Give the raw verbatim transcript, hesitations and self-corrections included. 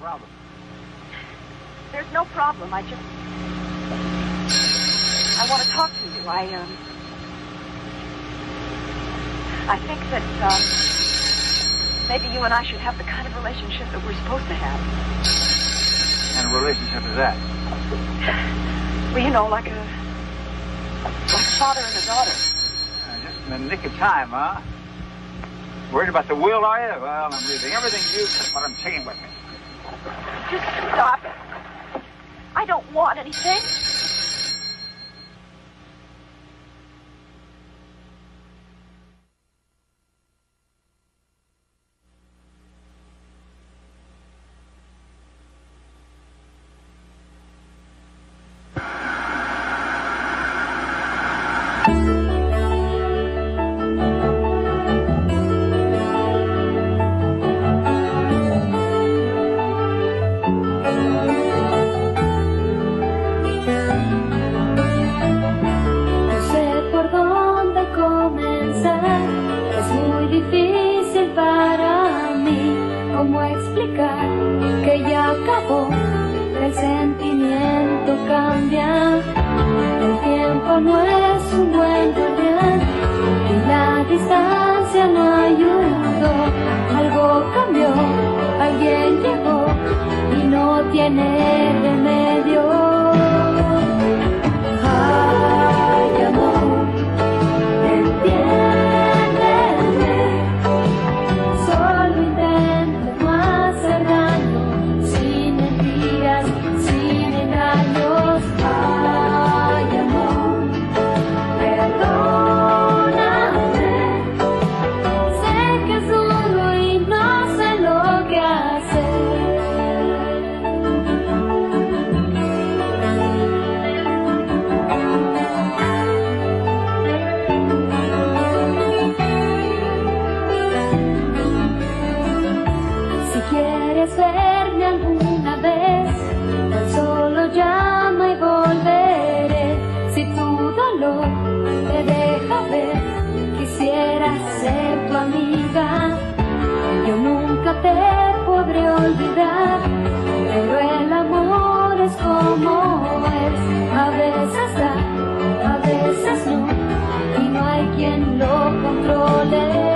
problem? There's no problem. I just... I want to talk to you. I, um... I think that, um... maybe you and I should have the kind of relationship that we're supposed to have. What kind of relationship is that? Well, you know, like a... like a father and a daughter. Uh, just in the nick of time, huh? Worried about the will, are you? Well, I'm leaving everything to you except what I'm taking with me. Just stop. I don't want anything. veces da, a veces no, y no hay quien lo controle.